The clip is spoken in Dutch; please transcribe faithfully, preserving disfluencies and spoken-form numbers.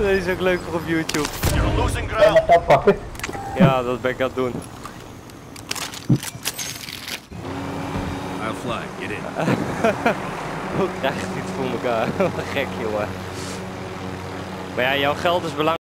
Deze is ook leuk voor op YouTube. You're losing Kan je ground. maar pakken? Ja, dat ben ik aan het doen. I'll fly. Get in. Hoe krijg je dit voor elkaar? Wat gek, jongen. Maar ja, jouw geld is belangrijk.